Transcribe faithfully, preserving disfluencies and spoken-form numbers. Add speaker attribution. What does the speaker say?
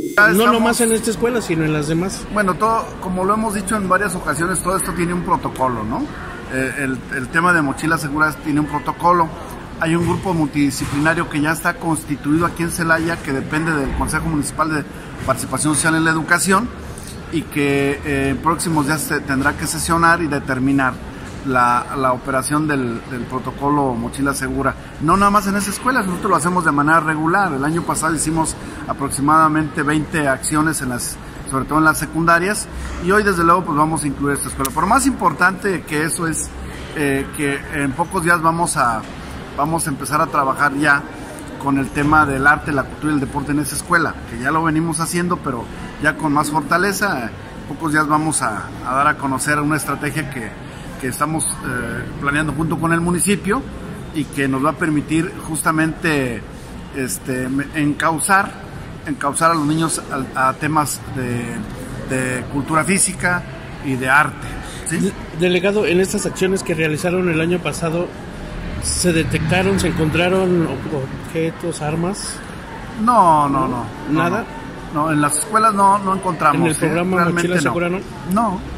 Speaker 1: No nomás en esta escuela, sino en las demás.
Speaker 2: Bueno, todo, como lo hemos dicho en varias ocasiones, todo esto tiene un protocolo, ¿no? Eh, el, el tema de mochilas seguras tiene un protocolo. Hay un grupo multidisciplinario que ya está constituido aquí en Celaya, que depende del Consejo Municipal de Participación Social en la Educación, y que eh, en próximos días se tendrá que sesionar y determinar la, la operación del, del protocolo mochila segura. No nada más en esa escuela, nosotros lo hacemos de manera regular. El año pasado hicimos aproximadamente veinte acciones, en las, sobre todo en las secundarias, y hoy desde luego pues vamos a incluir esta escuela. Pero más importante que eso es eh, que en pocos días vamos a, vamos a empezar a trabajar ya con el tema del arte, la cultura y el deporte en esa escuela, que ya lo venimos haciendo, pero ya con más fortaleza. En pocos días vamos a, a dar a conocer una estrategia que, que estamos eh, planeando junto con el municipio y que nos va a permitir justamente este, encauzar, encauzar a los niños a, a temas de, de cultura física y de arte, ¿sí?
Speaker 1: Delegado, en estas acciones que realizaron el año pasado, ¿se detectaron, se encontraron objetos, armas?
Speaker 2: No, no, no.
Speaker 1: ¿Nada?
Speaker 2: No, no, en las escuelas no, no encontramos.
Speaker 1: ¿En el programa
Speaker 2: ¿eh?
Speaker 1: Mochila Segura no?
Speaker 2: No.